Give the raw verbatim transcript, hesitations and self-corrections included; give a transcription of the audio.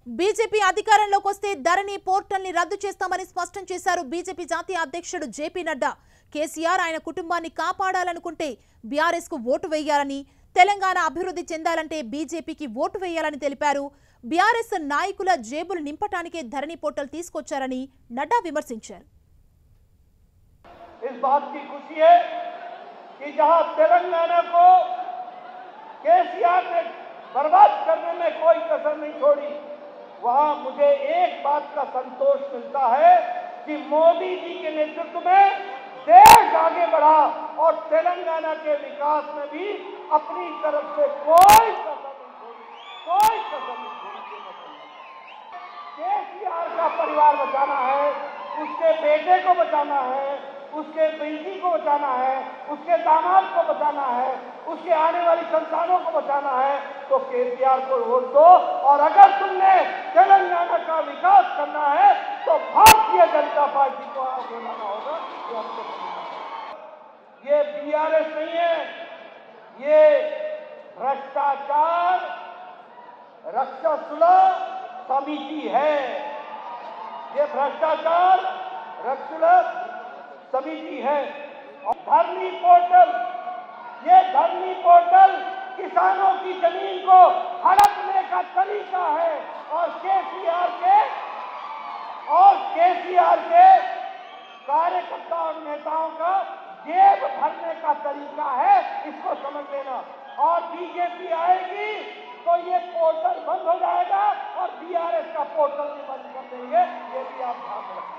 BJP అధికారంలోకి వస్తే ధరణి portal ని రద్దు చేస్తామని స్పష్టం చేశారు బీజేపీ జాతీయ అధ్యక్షుడు జేపీ నడ్డా. కేసీఆర్ ఆయన కుటుంబాన్ని కాపాడాలనుకుంటే బీఆర్ఎస్ కు ఓటు వేయాలని, తెలంగాణ అభివృద్ధి చెందాలంటే బీజేపీకి ఓటు వేయాలని తెలిపారు. బీఆర్ఎస్ నాయకుల జేబులు నింపటానికే ధరణి పోర్టల్ తీసుకొచ్చారని నడ్డా విమర్శించారు. इस बात की खुशी है कि जहां तेलंगाना को केसीआर ने बर्बाद करने में कोई कसर नहीं छोड़ी, वहां मुझे एक बात का संतोष मिलता है कि मोदी जी के नेतृत्व में देश आगे बढ़ा और तेलंगाना के विकास में भी अपनी तरफ से कोई कसर नहीं छोड़ी, कोई कसर नहीं छोड़ी। केसीआर का परिवार बचाना है, उसके बेटे को बचाना है, उसके बेटी को बचाना है, उसके दामाद को बचाना है, उसके आने वाली संतानों को बचाना है, तो केसीआर को वोट दो। और अगर तुमने तेलंगाना का विकास करना है तो भारतीय जनता पार्टी को आगे लाना होगा। ये बीआरएस नहीं है, ये भ्रष्टाचार रक्षासुलभ समिति है। ये भ्रष्टाचार रक्षासुलभ समिति है। और धरनी पोर्टल, ये धरनी पोर्टल किसानों की जमीन को हड़पने का तरीका है और केसीआर के और केसीआर के कार्यकर्ता और नेताओं का जेब भरने का तरीका है, इसको समझ लेना। और बीजेपी आएगी तो ये पोर्टल बंद हो जाएगा और बीआरएस का पोर्टल भी बंद कर देंगे, ये भी आप ध्यान रखें।